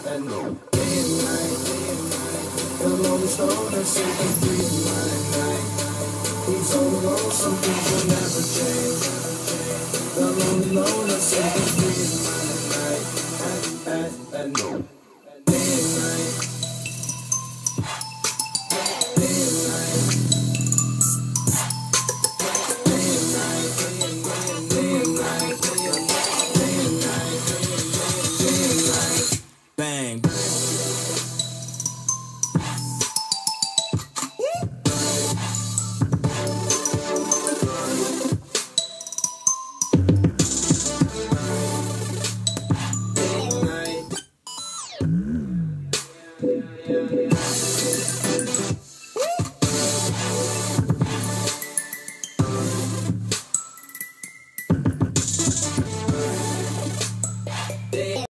and no. Day and night, the lonely stoner sinking free in my night. He's on the road, some things will never change. The lonely loner sinking free in my night, and no.